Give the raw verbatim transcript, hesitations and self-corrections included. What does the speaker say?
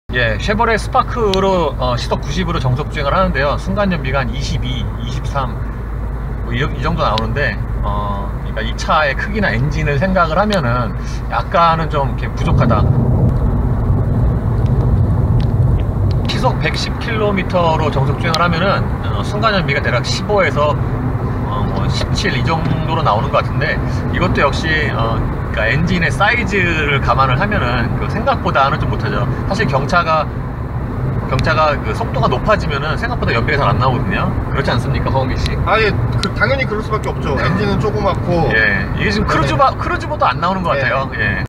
예, 쉐보레 스파크로 어, 시속 구십으로 정속 주행을 하는데요. 순간 연비가 한 이십이, 이십삼 뭐 이, 이 정도 나오는데 어, 그러니까 이 차의 크기나 엔진을 생각을 하면은 약간은 좀 이렇게 부족하다. 시속 백십 킬로미터로 정속 주행을 하면은 어, 순간 연비가 대략 십오에서 어, 뭐 십칠 이 정도로 나오는 것 같은데, 이것도 역시 어, 그러니까 엔진의 사이즈를 감안을 하면은 그 생각보다는 좀 못하죠. 사실 경차가 경차가 그 속도가 높아지면은 생각보다 연비가 잘 안 나오거든요. 그렇지 않습니까, 허은기 씨? 아예 그 당연히 그럴 수밖에 없죠. 엔진은 조그맣고. 예, 이게 지금 크루즈바 크루즈보다 안 나오는 것 같아요. 예.